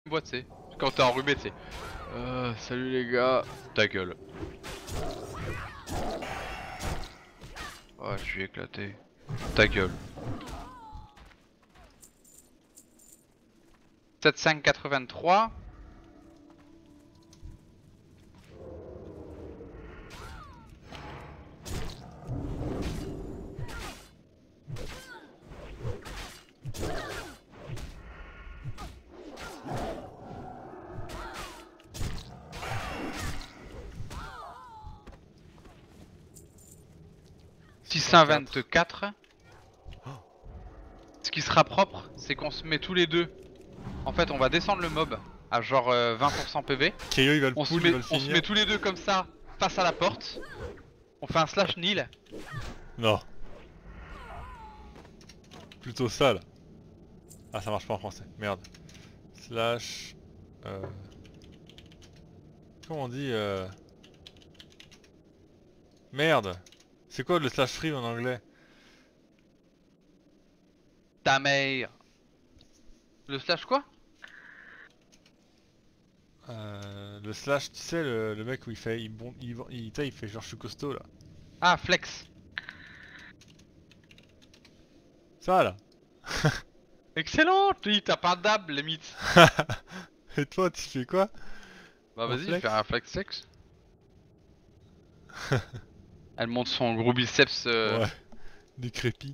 boîte, tu sais. Quand t'es enrhumé, tu sais. Salut les gars. Ta gueule. Oh, je suis éclaté. Ta gueule. 7583. « 624. Ce qui sera propre, c'est qu'on se met tous les deux. En fait, on va descendre le mob à genre 20% PV. Kayo il va le On pull, se il va le met finir. tous les deux comme ça, face à la porte. On fait un slash nil. Non. Plutôt ça là. Ah ça marche pas en français, merde. Slash... Comment on dit Merde. C'est quoi le slash free en anglais? Ta mère. Le slash quoi? Le slash, tu sais le mec où il fait... il fait genre je suis costaud là. Ah, flex. Ça là. Excellent, t'as pas d'ab limite. Et toi tu fais quoi? Bah En vas-y, flex fais un flex sex. Elle monte son gros biceps. Ouais. Décrépit.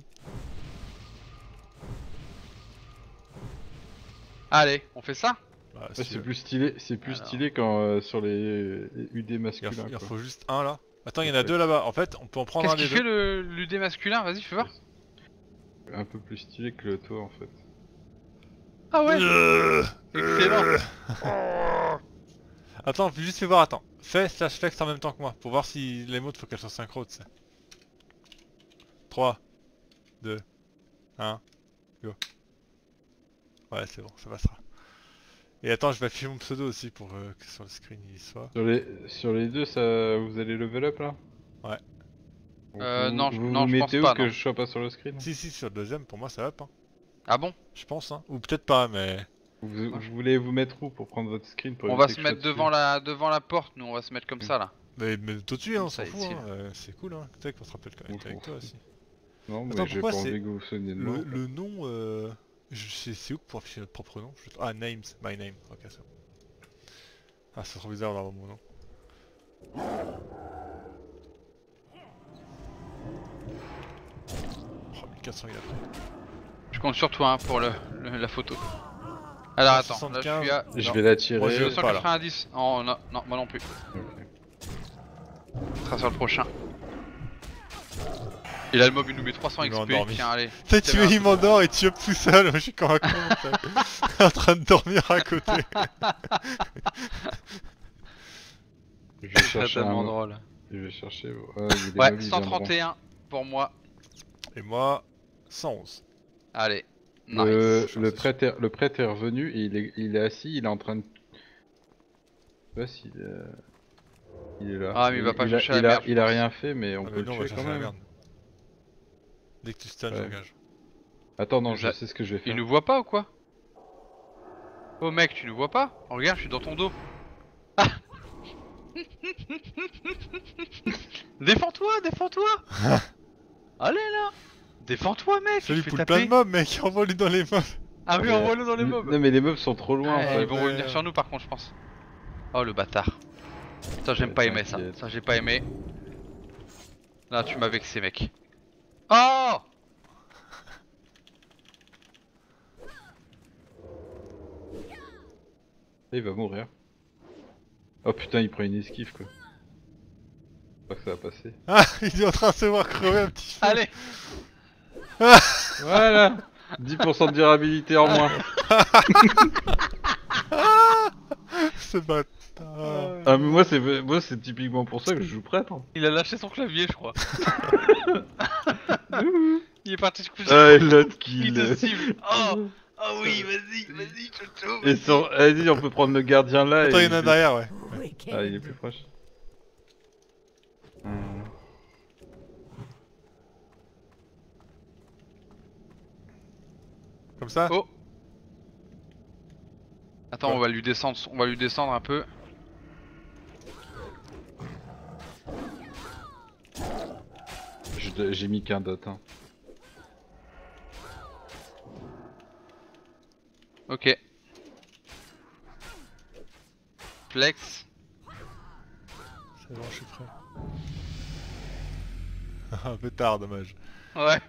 Allez, on fait ça? Bah, Ouais, si tu veux. c'est plus Alors. stylé quand sur les UD Il masculins. en Quoi. faut juste un là. Attends, il y en a deux là-bas. En fait, on peut en prendre Qu'est-ce un des qu'il fait deux. le l'UD masculin? Vas-y, fais voir. Un peu plus stylé que le toi en fait. Ah ouais. Excellent. Attends, juste fais voir, attends. Fais slash flex en même temps que moi, pour voir si les mots faut qu'elles soient synchro, tu sais. 3, 2, 1, go. Ouais, c'est bon, ça passera. Et attends, je vais afficher mon pseudo aussi pour que sur le screen il y soit. Sur les deux, ça, vous allez level up là? Ouais. Non, vous non, je pense mettez où pas, que non. je sois pas sur le screen? Si, sur le deuxième, pour moi ça up, hein. Ah bon? Je pense, hein. Ou peut-être pas, mais... Vous voulez vous mettre où pour prendre votre screen pour On va éviter se que je mettre sois devant la porte, nous on va se mettre comme ça là. Mais tout de suite, hein, on Comme s'en ça, fout, utile. hein. C'est cool, hein. Tu sais qu'on se rappelle connecter avec toi aussi. Non, mais Attends, j'ai pourquoi pas c'est... envie que vous vous souveniez de moi. Le nom, c'est où pour afficher notre propre nom? Ah, names, my name. Ok, ça. Ah, c'est trop bizarre d'avoir mon nom. Oh, 1400 il a pris. Je compte sur toi hein, pour la photo. Alors attends, là 75. je suis à Je Non. vais la tirer. Moi, je- pas, là. 290. Oh non, non, moi non plus. Ok. On sera sur le prochain. Et là le mob il nous met 300 Il m'a XP. endormi. Tiens, allez. T'as tué, il m'endort et tu up tout seul. Moi, je suis comme un con. En train de dormir à côté. Je vais C'est chercher tellement un... drôle. Je vais chercher... les Ouais, mobs, ils viendront. 131 pour moi. Et moi, 111. Allez. Le, Nice. le prêtre est revenu et il est assis, il est en train de... Je sais pas s'il il est là. Ah, mais il va pas chercher la a, merde, je il a pense. rien fait, mais on Ah, peut mais le non, on va tuer quand chercher la même. merde. Dès que tu stun, Ouais. j'engage. Attends, non, je Ça- sais ce que je vais faire. Il nous voit pas ou quoi? Oh mec, tu nous vois pas? Oh, regarde, je suis dans ton dos. Ah. Défends-toi, défends-toi. Allez là. Défends-toi mec, Ça je lui fais poule plein taper. de mobs, mec. Envoie-lui dans les mobs. Ah oui, envoie-le dans les mobs. Non, mais les mobs sont trop loin. Ouais, en fait. ils vont revenir sur nous par contre, je pense. Oh le bâtard. Ça, j'aime Ouais, pas aimer ça. t'inquiète. Ça, j'ai pas aimé. Là, tu m'as vexé, mec. Oh! Il va mourir. Oh putain, il prend une esquive quoi. Je crois que ça va passer. Ah, il est en train de se voir crever un petit peu. Allez! Voilà 10% de durabilité en moins. Ce bâtard. Ah mais moi c'est typiquement pour ça que je joue prêtre. Hein. Il a lâché son clavier, je crois. Il est parti se coucher. Ah et l'autre Il te kill. cible. Oh! Oh oui, vas-y, Chocho. Et sur... Vas-y, on peut prendre le gardien là. Attends, et il y en a derrière, ouais. Ah il est plus proche. Comme ça? Oh! Attends, Quoi on va lui descendre un peu. J'ai mis qu'un dot. Hein. Ok. Flex. C'est bon, je suis prêt. Un peu tard, dommage. Ouais.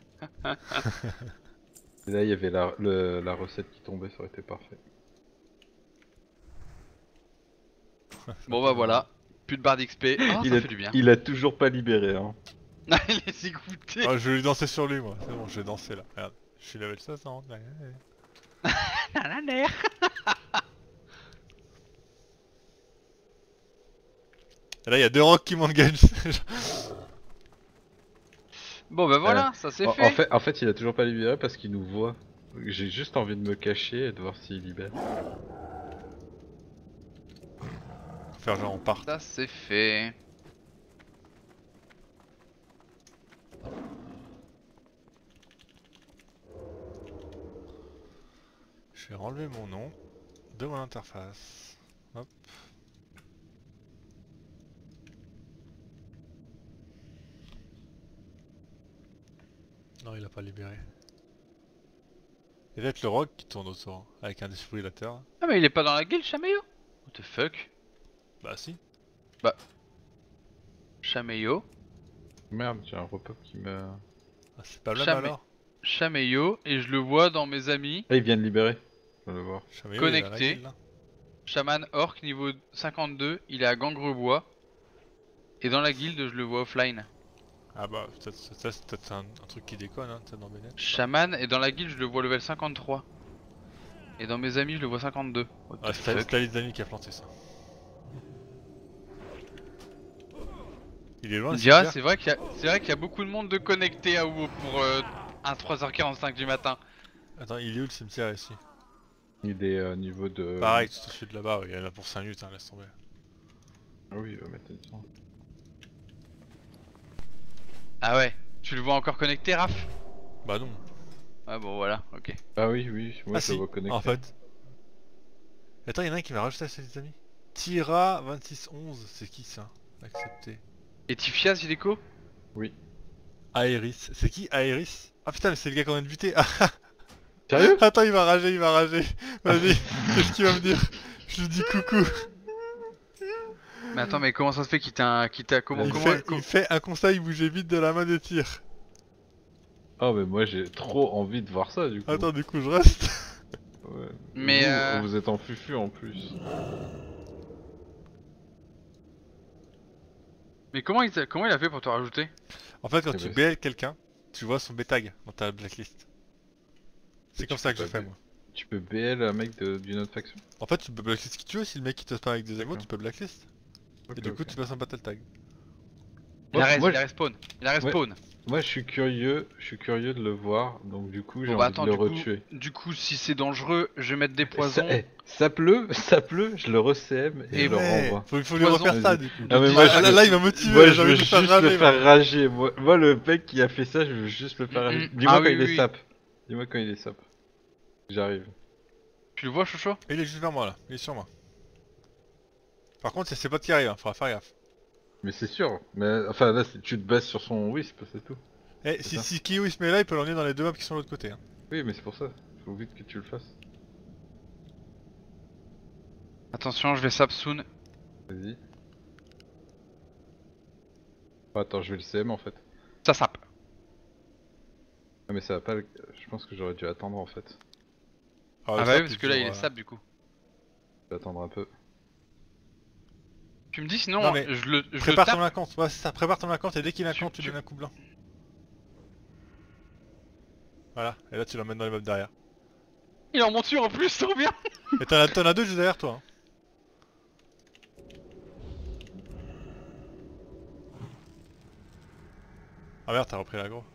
Et là, il y avait la recette qui tombait, ça aurait été parfait. Bon bah voilà. Plus de barre d'XP. Ah, ça fait du bien. Il a toujours pas libéré. Hein. Il est écouté. Ah, je vais lui danser sur lui, moi. C'est bon, je vais danser là. Regarde, je suis level 60. Et là, il y a 2 rocks qui m'engagent. Bon bah voilà, ça c'est En, fait. en fait, il a toujours pas libéré parce qu'il nous voit. J'ai juste envie de me cacher et de voir s'il libère. Faire genre on part. Ça c'est fait. Je vais enlever mon nom de mon interface. Hop. Non, il a pas libéré. Il y a peut-être le rock qui tourne autour, avec un défibrillateur. Ah mais il est pas dans la guilde, Chameyo? What the fuck? Bah si. Chameyo. Merde, j'ai un repop qui me... Ah, c'est pas le même Jamais. alors. Chameyo, et je le vois dans mes amis. Ah, il vient de libérer. Je vais le voir. Chameyo, Connecté. il est à la guilde, là. Chaman Orc niveau 52, il est à Gangrebois. Et dans la guilde, je le vois offline. Ah bah, peut-être ça c'est peut-être un truc qui déconne, hein, peut-être dans Bennett. Chaman, et dans la guilde, je le vois level 53. Et dans mes amis, je le vois 52. What the Ah, c'est fuck? ta liste d'amis qui a planté ça. Il est loin On le dirait, cimetière. c'est vrai qu'il y a beaucoup de monde de connecté à WoW pour un 3h45 du matin. Attends, il est où le cimetière ici? Il est au niveau de... Pareil, tu te fais de là-bas, il y en a pour 5 minutes, hein, laisse tomber. Ah oui, il va mettre une sang. Ah ouais, tu le vois encore connecté, Raph? Bah non. Ah bon, voilà, ok. Ah oui, oui, moi Ah je si, le vois connecté. en fait. Attends, il y en a un qui m'a rajouté à ses amis. Tira 2611, c'est qui ça? Accepté. Et Tifias, il est co? Oui. Aeris, c'est qui Aeris? Ah putain, mais c'est le gars qu'on vient de buter. Ah, Sérieux? attends, il va rager, il va rager. Vas-y, qu'est-ce qu'il va me dire? Je lui dis coucou. Mais attends, mais comment ça se fait qu'il t'a comment Il fait un conseil, bougez vite de la main des tirs. Oh mais moi j'ai trop envie de voir ça du coup. Attends, du coup je reste. Ouais. Mais vous êtes en fufu en plus. Mais comment il a fait pour te rajouter? En fait, quand Eh tu ben, BL quelqu'un, tu vois son B-tag dans ta blacklist. C'est tu comme ça peux que je pas fais B- moi. Tu peux BL un mec d'une autre faction? En fait, tu peux blacklist qui tu veux, si le mec il te pas avec des émotes, D'accord. tu peux blacklist. Ok, Et du coup, ok. tu passes un battle tag. Il a Moi, il a respawn. Il a respawn. Moi je suis curieux de le voir, donc du coup j'ai Bon bah envie attends, de le du coup, retuer. si c'est dangereux, je vais mettre des poisons. Ça pleut, je le re-CM et Et je le ouais, renvoie. faut lui Poison. refaire ça Vas-y. du coup. Ah mais dis- moi, Ah, Là, il m'a motivé, moi j'ai je envie veux de le faire juste rager, le faire rager. Moi le mec qui a fait ça, je veux juste le faire rager. Dis-moi Ah quand oui, il est oui. sap. Dis-moi quand il est sap. J'arrive. Tu le vois, Chocho? Il est juste vers moi là, il est sur moi. Par contre, c'est ses potes qui arrivent, hein, faudra faire gaffe. Mais c'est sûr. Mais enfin là tu te bases sur son wisp, c'est tout. Eh, C'est si, ça. si Kyo il se met là, il peut l'emmener dans les deux maps qui sont de l'autre côté. Hein. Oui mais c'est pour ça. Faut vite que tu le fasses. Attention, je vais sap soon. Vas-y. Oh, attends, je vais le CM en fait. Ça sap. Ah mais ça va pas le... Je pense que j'aurais dû attendre en fait. Ah le bah oui, sap, parce que là il est toujours, sap du coup. Je vais attendre un peu. Tu me dis sinon, Non, mais je le Prépare tape. ton incante, ouais, c'est ça, prépare ton incante et dès qu'il incante, tu Tu- donnes un coup blanc. Voilà, et là tu l'emmènes dans les mobs derrière. Il est en monture en plus, trop bien. Et t'en as deux juste derrière toi. Hein. Ah merde, t'as repris l'aggro.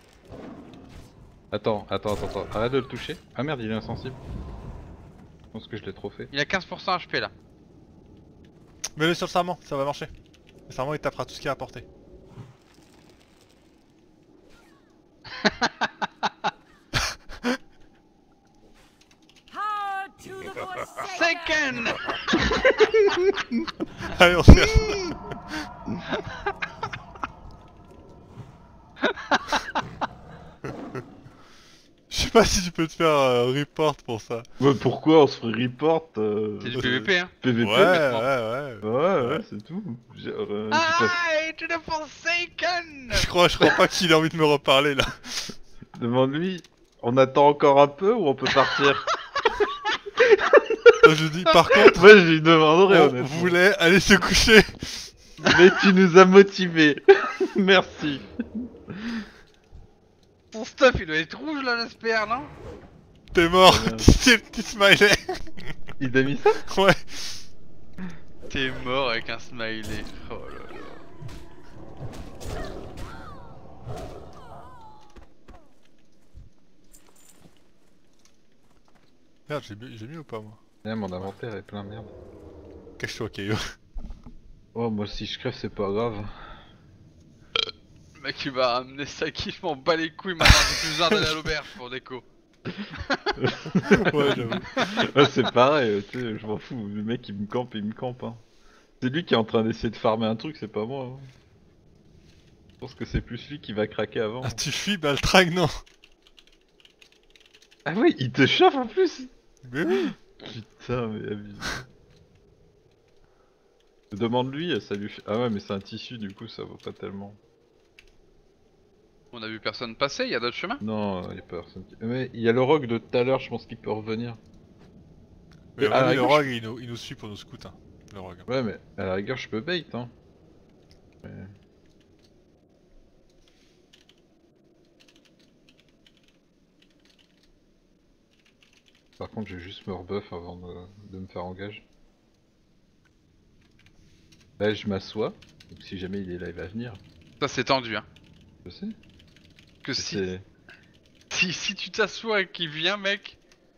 Attends. Arrête de le toucher. Ah merde, il est insensible. Je pense que je l'ai trop fait. Il a 15% HP là. Mets-le sur le serment, ça va marcher. Le serment il tapera tout ce qu'il a à portée. Power to the Forsaken! Second. Allez, on se fait. Je sais pas si tu peux te faire report pour ça. Ouais, pourquoi on se ferait report C'est du PVP hein. PVP Ouais, maintenant. Ouais, c'est tout. J'ai pas- Aïe, to the Forsaken. Je crois pas qu'il ait envie de me reparler là. Demande-lui, on attend encore un peu ou on peut partir? Je dis par contre, Moi, je lui demanderai, on honnêtement. voulait aller se coucher. Mais tu nous as motivés. Merci. Ton stuff il doit être rouge là, l'SPR, non? T'es mort, Merde. c'est le petit smiley. Il a mis ça? Ouais. T'es mort avec un smiley. Oh là là. Merde, j'ai mis ou pas moi? Mon inventaire est plein de merde. Cache-toi, Caillou. Oh, moi si je crève, c'est pas grave. Le mec il va ramener ça qui je m'en bats les couilles maintenant, j'ai plus besoin d'aller à l'auberge pour déco. Ouais, j'avoue. Ouais, c'est pareil, tu sais, je m'en fous. Le mec il me campe, il me campe. Hein. C'est lui qui est en train d'essayer de farmer un truc, c'est pas moi. Hein. Je pense que c'est plus lui qui va craquer avant. Ah, tu fuis Baltrag, non? Ah oui, il te chauffe en plus. Mais oui. Putain, mais abusé. Demande-lui, ça lui fait... Ah ouais, mais c'est un tissu, du coup, ça vaut pas tellement. On a vu personne passer, il y a d'autres chemins? Non, y a personne qui... Mais il y a le rogue de tout à l'heure, je pense qu'il peut revenir. Mais à la lui, le rigueur, rogue, il nous suit pour nos scouts, hein. Le rogue. Ouais, mais à la rigueur, je peux bait, hein. Mais- Par contre, je vais juste me rebuff avant de me faire engage. Là, je m'assois. Donc, si jamais il est là, il va venir. Ça c'est tendu hein. Je sais. Que si, C'est... si tu t'assois et qu'il vient mec.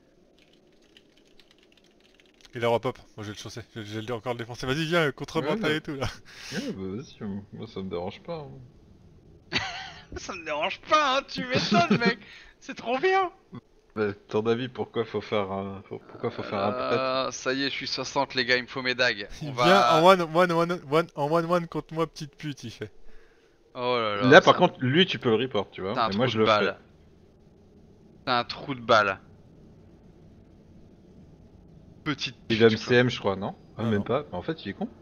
Il a repop, moi je vais le chausser, je vais encore le défoncer. Vas-y, viens, contre-moi Ouais, et tout là. Ouais, bah vas-y, moi ça me dérange pas. Hein. Ça me dérange pas hein, tu m'étonnes mec. C'est trop bien. Bah, ton avis, pourquoi faut faire un... Pourquoi faut faire un prêtre? Ça y est, je suis 60 les gars, il me faut mes dagues. Il On vient va... en one contre moi, petite pute, il fait. Oh là là. Là, par c'est contre, lui, tu peux le report, tu vois. un Et moi, trou je de le ferai. balle. C'est un trou de balle. Petite Il va pute, quoi. MCM, je crois, non? Ah, Ah, même non. pas. En fait, il est con.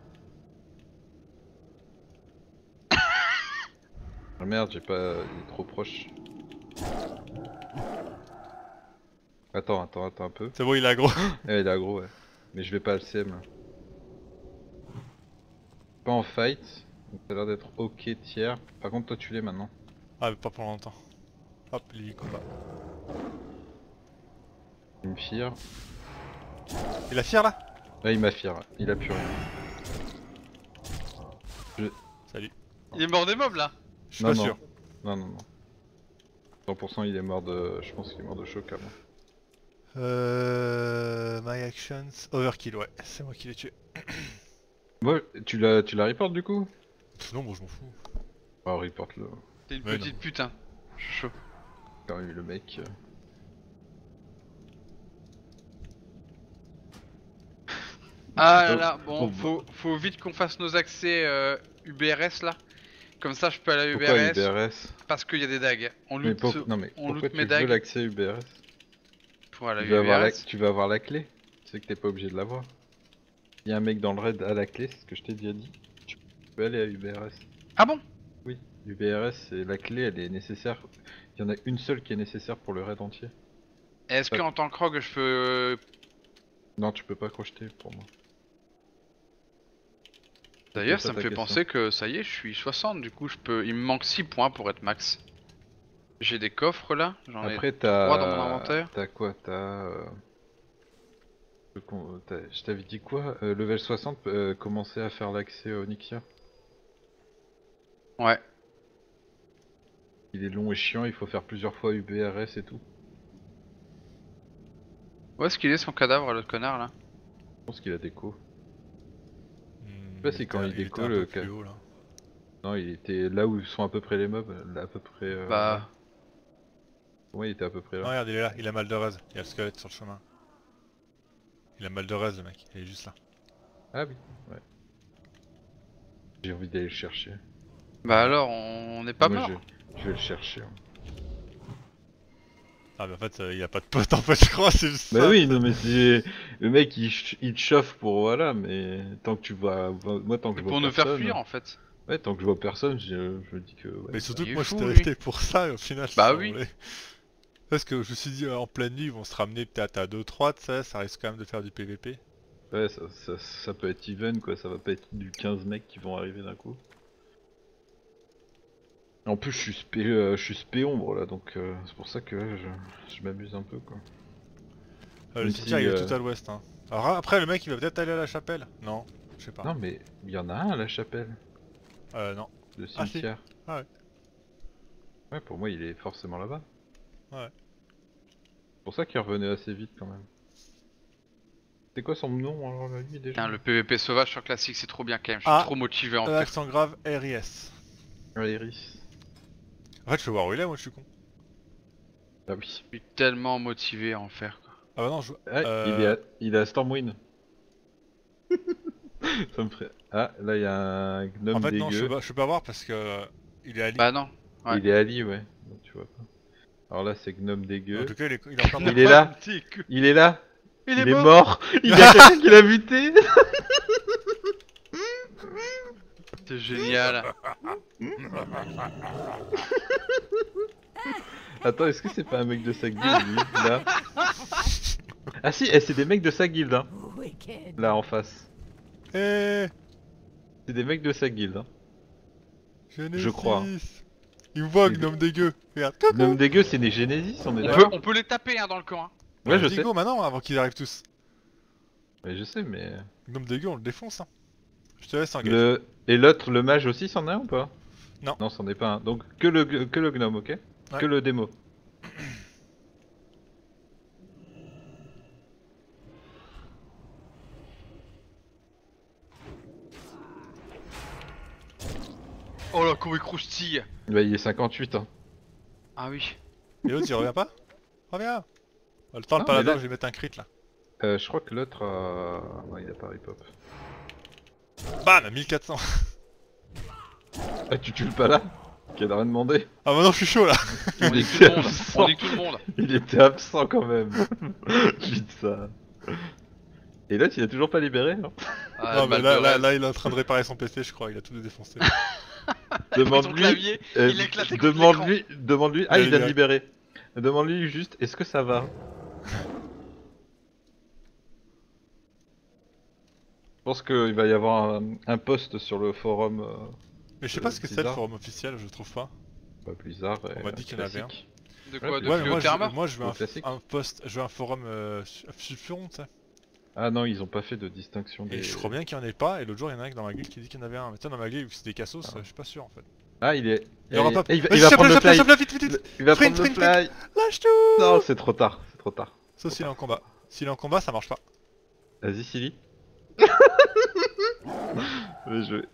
Ah merde, j'ai pas... Il est trop proche. Attends un peu. C'est bon, il a gros. Eh, il est aggro, ouais. Mais je vais pas LCM là. Pas en fight. Donc ça a l'air d'être ok tiers. Par contre, toi tu l'es maintenant. Ah, mais pas pour longtemps. Hop, les combat. Il me fire. Il a fier là? Là, il m'a fire. Il a plus rien. Salut. Il est mort des mobs là. Je suis Non, pas non. sûr. Non. 100% il est mort de... Je pense qu'il est mort de choc avant. My actions. Overkill, ouais. C'est moi qui l'ai tué. Moi, tu la reportes du coup? Pff, non, bon, je m'en fous. Oh, reporte-le. T'es une Ouais, petite putain. Je suis chaud. Quand même, le mec... Ah là Oh, là, bon, oh, faut vite qu'on fasse nos accès UBRS là. Comme ça je peux aller à Pourquoi UBRS. UBRS? Parce qu'il y a des dagues. On Mais loot, non mais on pourquoi loot tu mes veux dagues l'accès UBRS? pour aller à Tu vas, avoir UBRS. tu vas avoir la clé. Tu sais que t'es pas obligé de l'avoir. Il y a un mec dans le raid à la clé, c'est ce que je t'ai déjà dit. Tu peux aller à UBRS. Ah bon? Oui, UBRS, c'est la clé, elle est nécessaire. Il y en a une seule qui est nécessaire pour le raid entier. Est-ce Ouais. qu'en tant que rogue je peux... Non, tu peux pas crocheter pour moi. D'ailleurs C'est ça me ta fait question. penser que ça y est, je suis 60 du coup je peux... Il me manque 6 points pour être max. J'ai des coffres là, j'en ai Après, 3 dans mon inventaire. T'as quoi? Je t'avais dit quoi? Level 60, commencer à faire l'accès au Nixia. Ouais. Il est long et chiant, il faut faire plusieurs fois UBRS et tout. Où est-ce qu'il est son cadavre, l'autre connard là? Je pense qu'il a déco. Hmm, c'est quand il était déco un le peu plus haut, là. Non, il était là où sont à peu près les mobs, là, à peu près... Bah. Ouais, il était à peu près Non, là. regarde, il est là, il a mal de raise. Il y a le squelette sur le chemin. Il a mal de raise, le mec. Il est juste là. Ah oui, ouais. J'ai envie d'aller le chercher. Bah alors, on n'est pas Moi, mort. je vais le chercher. Hein. Ah, mais en fait, il a pas de pote, en fait, je crois, c'est juste Bah ça. oui, non mais c'est... Le mec il te chauffe pour voilà, mais tant que tu vois... Moi tant que je vois Pour nous personne... faire fuir en fait. Ouais, tant que je vois personne, je me dis que... Ouais, Mais surtout Il que est moi, fou, j'étais lui. resté pour ça, et au final, Bah ça oui. roulait. Parce que je me suis dit, en pleine nuit, ils vont se ramener peut-être à 2-3, tu sais, ça risque quand même de faire du PVP. ouais ça peut être even quoi, ça va pas être du 15 mecs qui vont arriver d'un coup. En plus je suis spé ombre là, donc c'est pour ça que ouais, je m'amuse un peu quoi. Le Même cimetière, si, il est tout à l'ouest, hein. Alors après, le mec, il va peut-être aller à la chapelle. Non, je sais pas. Non mais il y en a un à la chapelle, Non. le Ah, si. cimetière. Ah ouais. Ouais, pour moi il est forcément là-bas. Ouais. C'est pour ça qu'il revenait assez vite quand même. C'est quoi son nom alors là, lui déjà? Putain, le PVP sauvage sur classique, c'est trop bien quand même. Je suis Ah, trop motivé à en faire. Accent grave, RIS. Ah, Iris. En fait, je peux voir où il est, moi, je suis con. Ah oui. Je suis tellement motivé à en faire. Quoi. Ah bah non, je... Ah, il est à Stormwind. Ça me ferait... Ah, là il y a un gnome En fait, non, dégueu. je peux pas voir parce que... il est à Bah non. Ouais. Il est Ali, ouais. Donc tu vois pas. Alors là, c'est gnome dégueu. En tout cas, il est encore Il est là. Il est là. Il Il est est mort. mort. Il y a quelqu'un qui l'a buté. C'est génial. Attends, est-ce que c'est pas un mec de sa guilde, lui, là? Ah si, c'est des mecs de sa guilde, hein. Là, en face. Eh, C'est des mecs de sa guilde, hein. Genesis. Je crois. Il me voit, Il- gnome dégueu. Regarde, coucou. Gnome dégueu, c'est des Genesis, on est On d'accord? peut, on peut les taper hein, dans le camp. Hein. Ouais, je dis sais. go maintenant, avant qu'ils arrivent tous. Ouais, je sais, mais... Gnome dégueu, on le défonce, hein. Je te laisse engager. Et l'autre, le mage aussi, c'en a un ou pas? Non. Non, c'en est pas un. Donc, que le gnome, ok? Ouais. Que le démo. Oh là, comment il croustille. Bah, il est 58, hein. Ah oui. Et l'autre, il revient pas? Reviens. Le temps, le Non, paladin, mais là- je vais mettre un crit, là. Je crois que l'autre non, il a pas rip-hop. Bam, 1400. Ah, tu tues le pas là? Qui a rien demandé. Ah bah non, je suis chaud, là. On Il dit tout était le monde. absent. On dit tout le monde. Il était absent quand même. Vite ça. Et l'autre, il a toujours pas libéré, hein. Ah, non, mais mal de là, rêve. là, il est en train de réparer son PC, je crois. Il a tout défoncé. Il a pris son Demande-lui. clavier, il a éclaté contre Demande-lui. Ah, Il a il vient de libéré. libérer. Demande-lui juste, est-ce que ça va? Je pense qu'il va y avoir un post sur le forum. Mais je sais pas ce que c'est le Blizzard. forum officiel, je trouve pas. Blizzard. On m'a dit qu'il y en avait un. classique. De quoi? De Ouais, mais moi, Fléotherma? je veux Au classique. un post, je veux un forum sulfuron, tu sais. Ah non, ils ont pas fait de distinction Et des. je crois bien qu'il y en ait pas, et l'autre jour il y en a un dans ma guilde qui dit qu'il y en avait un. Mais toi dans ma guilde, vu que c'est des cassos, Ah. je suis pas sûr en fait. Ah, il est. Il y aura pas. Il va, Vas-y, il va chope-le, prendre le chope-le, fly. chope-le, vite, vite, vite. Il va Sprint, prendre le sprint, fly. Lâche tout. Non, c'est trop tard. C'est trop tard. Sauf s'il est en combat. S'il est en combat, ça marche pas. Vas-y, Silly. Mais je...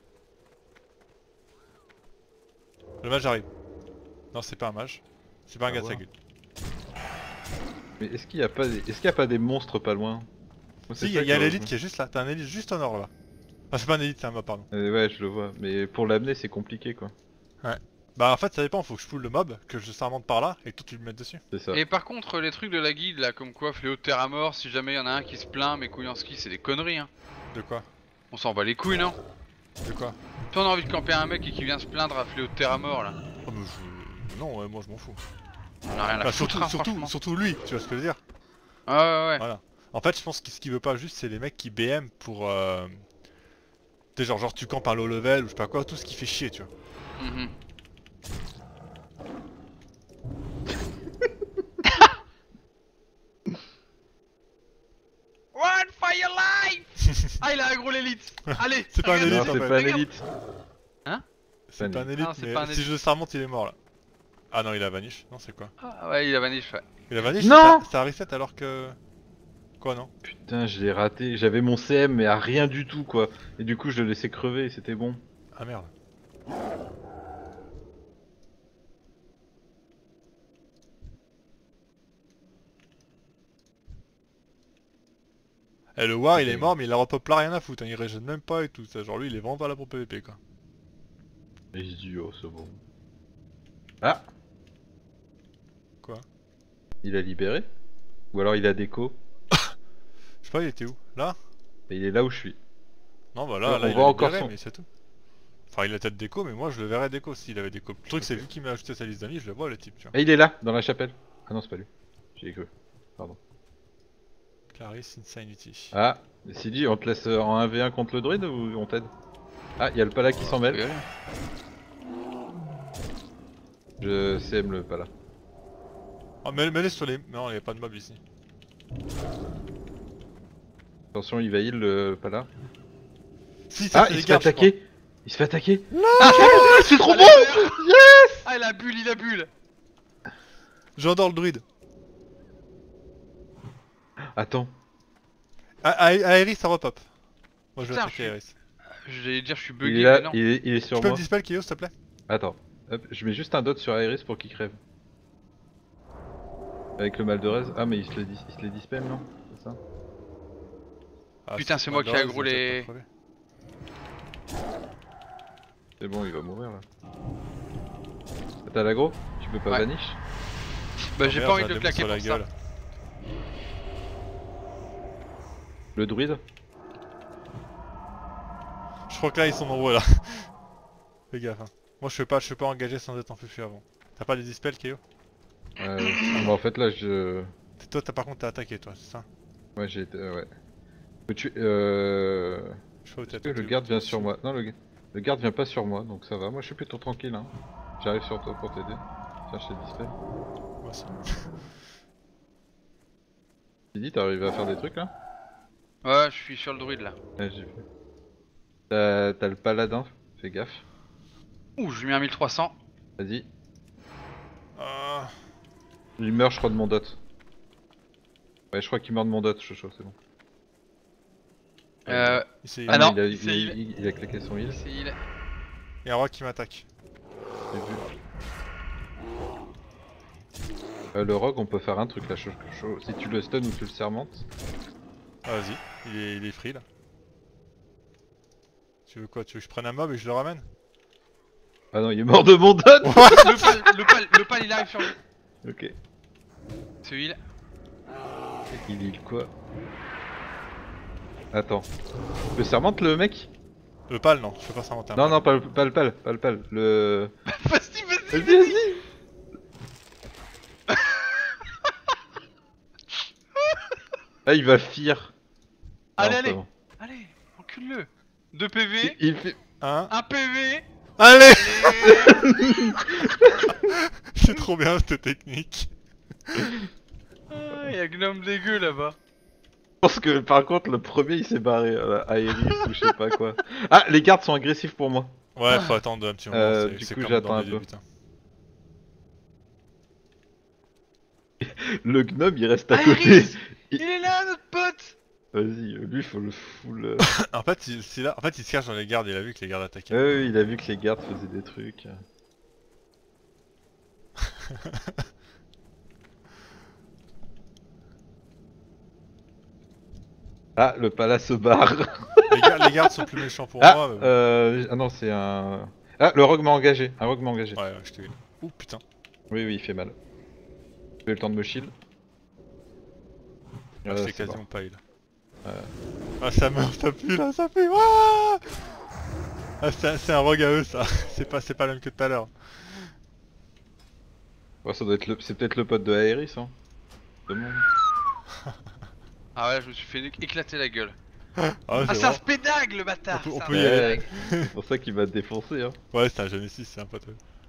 Le mage arrive. Non, c'est pas un mage. C'est pas un Ah, gars de sa ouais. guilde. Mais est-ce qu'il y a pas des monstres pas loin? Moi, c'est Si, ça il y a que- l'élite qui est juste là. T'as un élite juste au nord là. Ah, c'est pas un élite, c'est un mob, pardon. Ouais, je le vois. Mais pour l'amener, c'est compliqué quoi. Bah en fait, ça dépend. Faut que je pull le mob, que je sarmente par là, et que toi tu le mettes dessus. C'est ça. Et par contre, les trucs de la guilde là, comme quoi Fléau de Terre à mort, si jamais il y en a un qui se plaint, mais Kouyanski, c'est des conneries hein. De quoi? On s'en bat les couilles, non? De quoi? Si on a envie de camper un mec et qui vient se plaindre à Fléau de Terre à mort là, Oh, mais non, ouais, moi je m'en fous. on a rien à Bah, foutre, hein, franchement. surtout lui, tu vois ce que je veux dire? Ah ouais, ouais. Voilà. En fait, je pense que ce qu'il veut pas juste, c'est les mecs qui BM pour. Tu sais, genre tu campes un low level ou je sais pas quoi, tout ce qui fait chier, tu vois. Mhm. Run for your life! Ah, il a aggro l'élite! Allez! C'est pas un regarde. élite, Non, en c'est fait. pas un élite. Hein? C'est pas un élite, Non, c'est mais pas un si élite. je le sarmente, il est mort là. Ah non, il a vanish. Non, c'est quoi? Ah ouais, il a vanish, ouais. Il a vanish? Non. Ça reset alors que. Quoi, non? Putain, je l'ai raté. J'avais mon CM, mais à rien du tout, quoi. Et du coup, je le laissais crever, et c'était bon. Ah merde. Eh, le War il est mort mais il a repop là rien à foutre, hein. Il régène même pas et tout ça, genre lui il est vraiment pas là pour PVP quoi. Et je dis, oh, c'est bon. Ah! Quoi? Il a libéré? Ou alors il a déco? Je sais pas il était où? Là? Et il est là où je suis. Non bah là, On il voit a encore libéré, son- mais c'est tout. Enfin il a peut-être déco mais moi je le verrais déco s'il avait déco. Le truc c'est vu qu'il m'a ajouté sa liste d'amis, je le vois le type tu vois. Et il est là, dans la chapelle. Ah non, c'est pas lui. J'ai cru. Pardon. Clarisse Insanity. Ah, Sidi, on te laisse en 1v1 contre le druide ou on t'aide? Ah, il y a le pala qui s'en mêle. Ouais. Je CM le pala. Ah mets-les sur les... Non il y a pas de mob ici. Attention, il va heal le pala. Si ça Ah, fait il des se fait gardes, je attaquer! Il se fait attaquer! Ah, C'est trop Allez, bon! Yes. Ah, il a bulle, il a bulle. crois. J'endors le druide. Attends. Aéris ça repop. Moi je vais Putain, attaquer Aéris. J'allais dire, je suis Il bugué, est là, mais non. il est sur Tu peux me moi. dispel Kyo s'il te plaît? Attends. Hop, je mets juste un dot sur Aéris pour qu'il crève. Avec le mal de raise. Ah, mais il se les dispel, non? C'est ça? Ah, Putain, c'est moi qui ai Mandora, aggro ils ont les- peut-être pas crevé. C'est bon, il va mourir là. T'as l'agro? Tu peux pas Ouais. vanish? Bah, Oh, j'ai merde, pas envie j'ai de un le démon claquer sur la pour ça. gueule. Le druide? Je crois que là ils sont nombreux là. Fais gaffe hein. Moi je peux pas engager sans être en fufu avant. T'as pas des dispels Kyo? Bah, en fait là je... Toi par contre t'as attaqué toi, c'est ça? Ouais j'ai été... ouais. Tu... Je sais pas où t'as Le attaqué. garde vient sur moi. Non, le garde vient pas sur moi, donc ça va. Moi je suis plutôt tranquille hein. J'arrive sur toi pour t'aider. Tiens, je t'ai dispel. Moi aussi. Didi, t'es arrivé à faire des trucs là? Ouais, je suis sur le druide là. Ouais, j'ai vu. T'as le paladin, fais gaffe. Ouh, je lui mets un 1300. Vas-y. Ah, Il meurt, je crois, de mon dot. Ouais, je crois qu'il meurt de mon dot, Chocho, c'est bon. ici, Ah non, il a, c'est heal. il a claqué son heal. C'est il. il y a un roi qui m'attaque. J'ai vu. Le rogue, on peut faire un truc là, Chocho. Si tu le stun ou tu le sermentes. Ah vas-y, il est free là. Tu veux quoi? Tu veux que je prenne un mob et je le ramène? Ah non, il est mort de mon dot. Le pal, il arrive sur lui. Ok. Ce heal. Il heal quoi? Attends. Le sermente le mec? Le pal non, je peux pas s'inventer un Non, pal. non, pas le pal. Le... Vas-y, vas-y. Vas-y. Ah, il va fear. Allez, Non, allez. c'est bon. Allez, encule-le. 2 PV, Il fait... Hein? 1 PV. Allez. Allez. C'est trop bien cette technique. Ah, y'a Gnome dégueu là-bas. Je pense que par contre le premier il s'est barré à Aeris ou je sais pas quoi. Ah, les gardes sont agressifs pour moi. Ouais, faut attendre un petit moment, Du c'est coup, comme j'attends dans un les peu. débuts. Hein. Le gnome il reste à côté. Aéris, il est là, notre pote. Vas-y, lui faut le full. En fait, il se cache dans les gardes, il a vu que les gardes attaquaient. Ouais, il a vu que les gardes faisaient des trucs. Ah, le palace se barre. Les gardes sont plus méchants pour Ah, moi. Mais bon. ah non, c'est un. Ah, le rogue m'a engagé. Un rogue m'a engagé. Ouais, je te... Ouh putain. Oui, il fait mal. J'ai eu le temps de me shield. Ah, je fais c'est quasiment bon. pas heal. Ah ça meurt, ça pue là, ça pue. Ouah ah, c'est un rogue à eux ça. C'est pas le même que tout à l'heure. Ouais, ça doit être c'est peut-être le pote de Aeris, hein. De mon- Ah ouais, je me suis fait éclater la gueule. Ah, Ah, c'est c'est un bon. spédagle, le bâtard. On c'est peut un y aller. spédagle. C'est pour ça qu'il va te défoncer, hein. Ouais, c'est un Genesis, c'est un pote.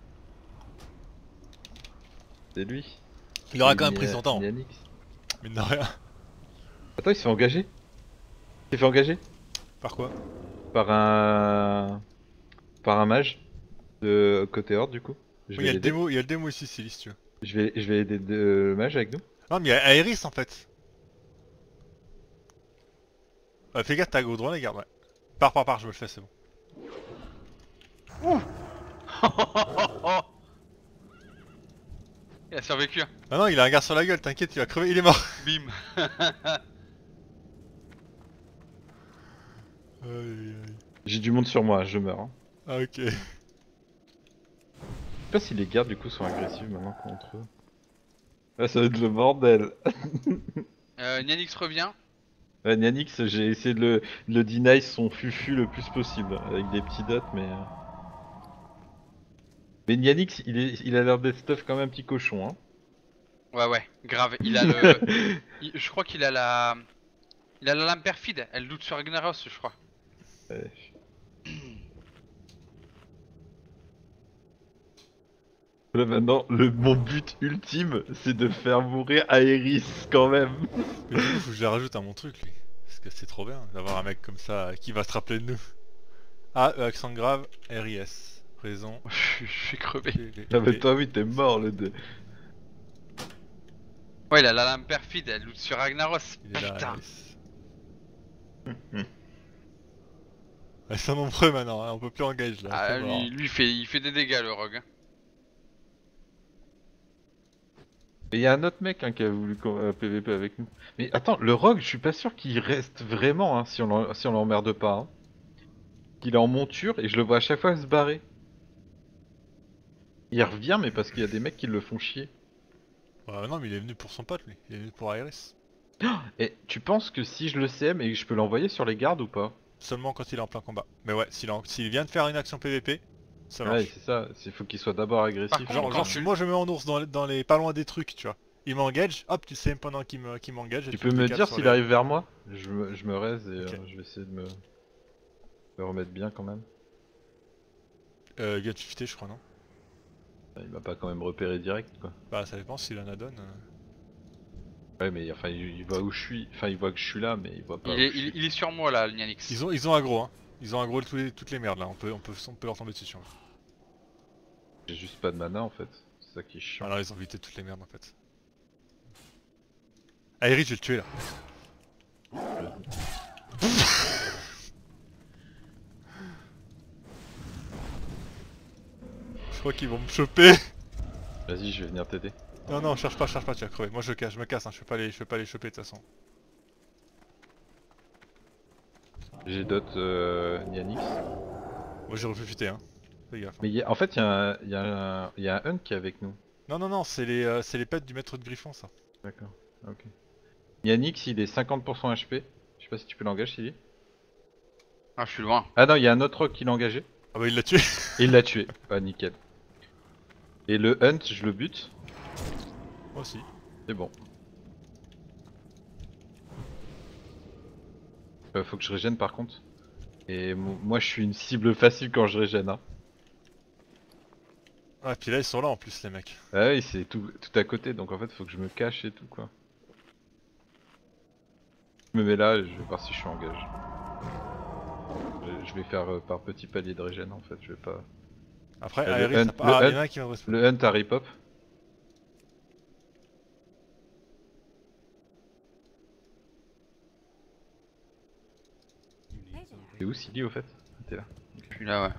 C'est lui. Il aura quand même pris son temps. Yannick. Mine de rien. Attends, il s'est fait engager. Il s'est fait engager Par quoi? par un mage de côté horde du coup. Je Oui, vais il l'aider. y a le démo ici, si tu veux. Je vais aider le mage avec nous. Non, mais il y a Aéris en fait. Fais gaffe, t'as Gaudron, les gardes, ouais. Pars, je me le fais, c'est bon. Il a survécu. Hein. Ah non, il a un gars sur la gueule, t'inquiète, il va crever, il est mort. Bim. Aïe, aïe. J'ai du monde sur moi, je meurs. Hein. Ah ok. Je sais pas si les gardes du coup sont agressifs maintenant contre eux. Ah, ça va être le bordel. Nyanix revient. Ouais, Nyanix, j'ai essayé de le deny son fufu le plus possible, avec des petits dots, mais... Mais Nyanix, il a l'air d'être stuff comme un petit cochon, hein. Ouais, grave. Il a le. Je crois qu'il a la. Il a la lame perfide. Elle doute sur Ragnaros, je crois. Ouais. Là maintenant, mon but ultime, c'est de faire mourir Aerys quand même. Mais du coup, faut que je les rajoute à mon truc, lui. Parce que c'est trop bien d'avoir un mec comme ça qui va se rappeler de nous. Ah, accent grave, RIS. Raison. Je suis crevé. Ah mais toi oui, t'es mort le 2. Ouais, il a la lame perfide. Elle doute sur Ragnaros. Il est là, Putain. RIS. Ils sont nombreux maintenant, hein, on peut plus engage là. Ah, c'est mort. lui il fait des dégâts, le rogue. Hein. Et y a un autre mec hein, qui a voulu PVP avec nous. Mais attends, le rogue, je suis pas sûr qu'il reste vraiment hein, si on l'emmerde pas. Hein. Il est en monture et je le vois à chaque fois se barrer. Il revient mais parce qu'il y a des mecs qui le font chier. Ouais, non, mais il est venu pour son pote, lui. Il est venu pour Aerys. Et tu penses que si je le CM et que je peux l'envoyer sur les gardes ou pas? Seulement quand il est en plein combat. Mais ouais, s'il vient de faire une action PVP, ça marche. Ouais, c'est ça, il faut qu'il soit d'abord agressif. Par contre, Genre, si moi je mets en ours dans les pas loin des trucs, tu vois. Il m'engage, hop, tu sais pendant qu'il m'engage. et Tu tu peux le me décales dire sur s'il les- arrive vers moi? Je me raise et Ok. je vais essayer de me remettre bien quand même. Il vient de chuter, je crois, non? Il m'a pas quand même repéré direct quoi. Bah, ça dépend s'il en a donne. Ouais mais enfin il voit où je suis, enfin il voit que je suis là mais il voit pas où Il est, je suis. il est sur moi là, le Nyanix. Ils ont aggro, hein. Ils ont aggro toutes les merdes là. On peut leur tomber dessus si on veut. J'ai juste pas de mana en fait, c'est ça qui est chiant. Alors ils ont évité toutes les merdes en fait. Aerys, je vais le tuer là. Je crois qu'ils vont me choper. Vas-y je vais venir t'aider. Non, cherche pas, tu vas crever. Moi je me casse, hein. Je vais pas les choper de toute façon. J'ai d'autres Nyanix. Moi j'ai refufité, hein. Fais gaffe. Hein. Mais en fait il y a un hunt qui est avec nous. Non, c'est les pets du maître de Griffon ça. D'accord, ok. Nyanix il est 50% HP. Je sais pas si tu peux l'engager Silly. Ah, je suis loin. Ah non, il y a un autre rogue qui l'a engagé. Ah bah il l'a tué. Et il l'a tué. Ah nickel. Et le hunt je le bute. Moi aussi. C'est bon. Faut que je régène par contre. Et moi je suis une cible facile quand je régène. Hein. Ah puis là ils sont là en plus les mecs. Ah oui, c'est tout à côté donc en fait faut que je me cache et tout quoi. Je me mets là et je vais voir si je suis en gage. Je vais faire par petit palier de régène en fait, je vais pas... Après Le Aerys, hunt- il y en le a un qui va me respecter. Le hunt à rip-hop. T'es où Silly au fait? T'es là. Je suis là,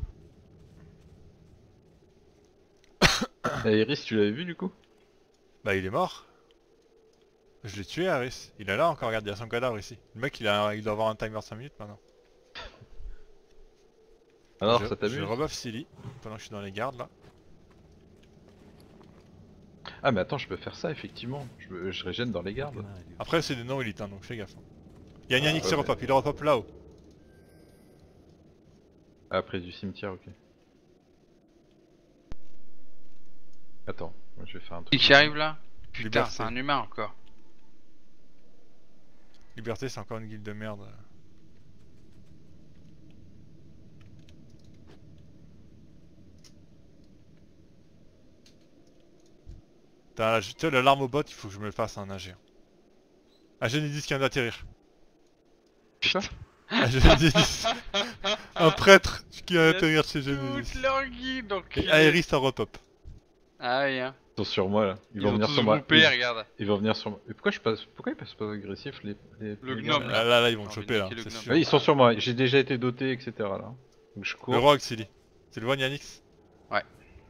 ouais. Aerys tu l'avais vu du coup? Bah il est mort. Je l'ai tué Aerys. Il est là encore, regarde, il y a son cadavre ici. Le mec il doit avoir un timer 5 minutes maintenant. Alors je ça t'amuse? Je rebuff Silly pendant que je suis dans les gardes là. Ah mais attends je peux faire ça effectivement, je régène dans les gardes. Après c'est des non élites hein, donc fais gaffe. Il y a un Nyanix qui ouais, repop, il repop là-haut. Après du cimetière ok. Attends, moi, je vais faire un truc. Qui arrive là? Putain, Liberté. c'est un humain encore. Liberté c'est encore une guilde de merde. Tu sais, l'alarme au bot, il faut que je me le fasse un AG. Un Génédis qui vient d'atterrir. Putain. Un Génédis. Un prêtre qui vient d'atterrir chez Toute Génédis. leur guide, donc. Et Aerys ça repop. Ah oui, hein. Ils sont sur moi là. Ils Ils vont ont venir tous sur moi. groupé, regarde. Ils vont venir sur moi. Mais pourquoi ils passent pas agressifs les Le gars, gnome, là Là, ils vont Non, te j'ai choper là, niqué le c'est gnome. sûr. Ouais, ils sont sur moi. J'ai déjà été doté, etc. là. Donc je cours. Le rogue, Silly. Tu le vois, Yanix? Ouais.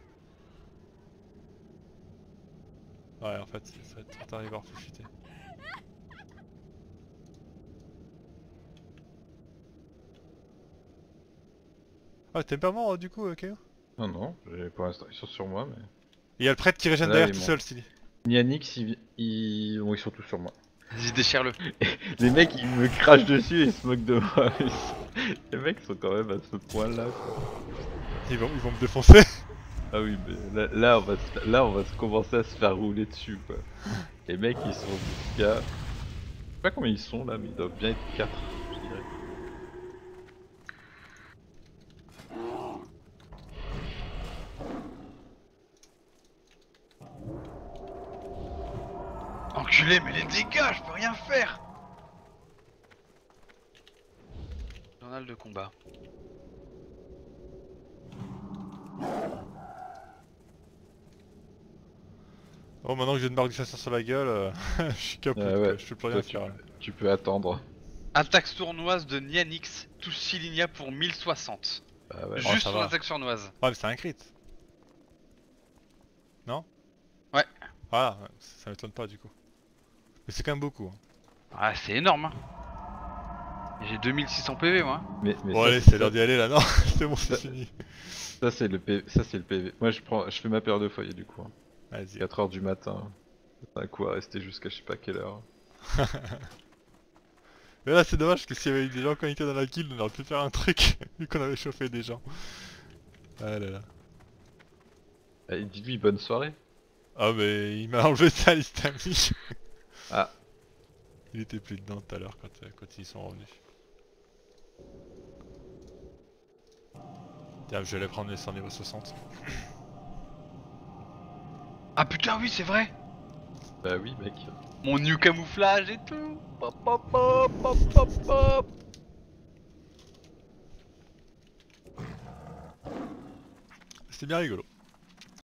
Ouais, en fait, ça va être trop tard, il va refuiter. Ah, t'es pas mort du coup, KO? Non, non, pour l'instant ils sont sur moi. Mais Il y a le prêtre qui régène Là, derrière il tout monte. seul, Silly. Nianix, bon, ils sont tous sur moi. Vas-y, déchire-le. Les mecs ils me crachent dessus et ils se moquent de moi. Les mecs sont quand même à ce point là quoi. Ils vont me défoncer. Ah oui, mais là, on va se commencer à se faire rouler dessus quoi. Les mecs ils sont jusqu'à. Je sais pas combien ils sont là, mais ils doivent bien être 4, je dirais. Enculé, mais les dégâts, je peux rien faire. Journal de combat. Bon, maintenant que j'ai une marque du chasseur sur la gueule, je suis capot, Ah ouais, je peux plus rien toi, faire. Là. tu peux attendre. Attaque sournoise de Nianix, touche Silinia pour 1060. Bah ouais. Juste ça sur va. l'attaque sournoise. Ouais, mais c'est un crit. Non? Ouais. Voilà, ouais, ça m'étonne pas du coup. Mais c'est quand même beaucoup. Hein. Ah, c'est énorme, hein. J'ai 2600 PV, moi. Mais Bon, ça, allez, c'est l'heure d'y aller là, non? C'est bon, c'est Ça- fini. ça c'est le PV. Ça c'est le PV. Moi je fais ma paire de foyer du coup. Hein. Vas-y. 4h du matin. C'est un coup à rester jusqu'à je sais pas quelle heure. Mais là, c'est dommage que s'il y avait eu des gens connectés dans la guilde, on aurait pu faire un truc, vu qu'on avait chauffé des gens. Ah là là. Allez, dites-lui bonne soirée. Ah, mais il m'a enlevé sa liste amis. Ah. Il était plus dedans tout à l'heure quand ils sont revenus. Tiens, je vais aller prendre les 100 niveau 60. Ah putain, oui, c'est vrai. Bah oui mec. Mon new camouflage et tout. Pop, pop, pop, pop, pop, pop. C'était bien rigolo.